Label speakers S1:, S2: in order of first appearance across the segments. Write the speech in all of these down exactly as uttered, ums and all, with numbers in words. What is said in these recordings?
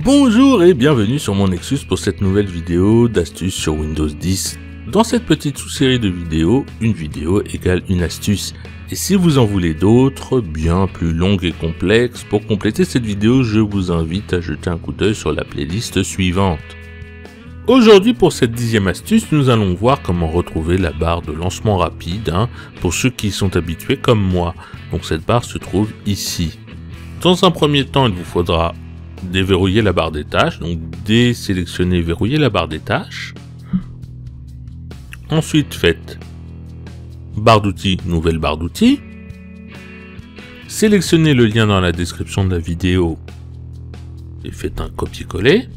S1: Bonjour et bienvenue sur mon Nexus pour cette nouvelle vidéo d'astuces sur Windows dix. Dans cette petite sous-série de vidéos, une vidéo égale une astuce. Et si vous en voulez d'autres, bien plus longues et complexes, pour compléter cette vidéo, je vous invite à jeter un coup d'œil sur la playlist suivante. Aujourd'hui, pour cette dixième astuce, nous allons voir comment retrouver la barre de lancement rapide, hein, pour ceux qui sont habitués comme moi. Donc cette barre se trouve ici. Dans un premier temps, il vous faudra déverrouiller la barre des tâches, donc désélectionner, verrouiller la barre des tâches. Ensuite, faites barre d'outils, nouvelle barre d'outils. Sélectionnez le lien dans la description de la vidéo et faites un copier-coller.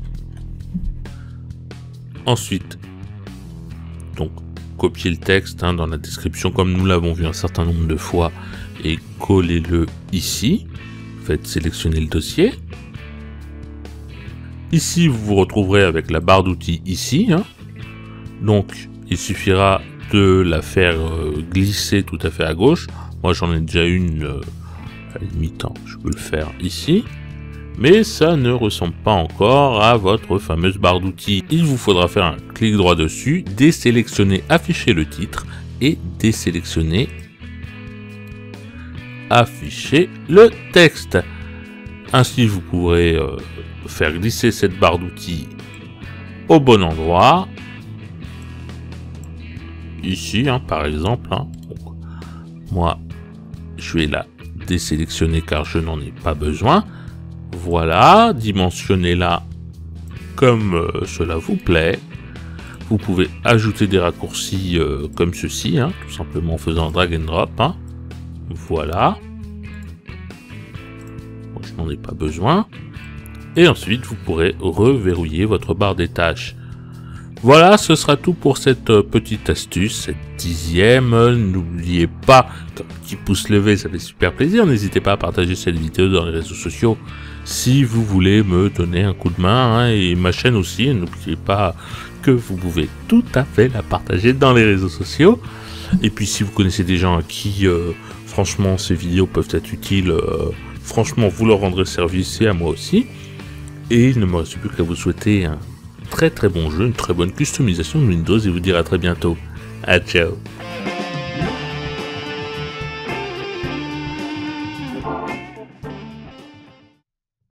S1: Ensuite, donc copiez le texte hein, dans la description comme nous l'avons vu un certain nombre de fois et collez-le ici. Faites sélectionner le dossier. Ici, vous vous retrouverez avec la barre d'outils ici. Hein. Donc, il suffira de la faire euh, glisser tout à fait à gauche. Moi, j'en ai déjà une, euh, à la limite, hein, je peux le faire ici. Mais ça ne ressemble pas encore à votre fameuse barre d'outils. Il vous faudra faire un clic droit dessus, désélectionner, afficher le titre et désélectionner, afficher le texte. Ainsi, vous pourrez euh, faire glisser cette barre d'outils au bon endroit. Ici, hein, par exemple. Hein. Donc, moi, je vais la désélectionner car je n'en ai pas besoin. Voilà, dimensionnez-la comme euh, cela vous plaît. Vous pouvez ajouter des raccourcis euh, comme ceci, hein, tout simplement en faisant drag and drop. Hein. Voilà. Bon, je n'en ai pas besoin. Et ensuite, vous pourrez reverrouiller votre barre des tâches. Voilà, ce sera tout pour cette petite astuce, cette dixième. N'oubliez pas, un petit pouce levé, ça fait super plaisir. N'hésitez pas à partager cette vidéo dans les réseaux sociaux si vous voulez me donner un coup de main. Hein, et ma chaîne aussi, n'oubliez pas que vous pouvez tout à fait la partager dans les réseaux sociaux. Et puis si vous connaissez des gens à qui, euh, franchement, ces vidéos peuvent être utiles, euh, franchement, vous leur rendrez service et à moi aussi. Et il ne me reste plus qu'à vous souhaiter un très très bon jeu, une très bonne customisation de Windows et vous dire à très bientôt. À ciao.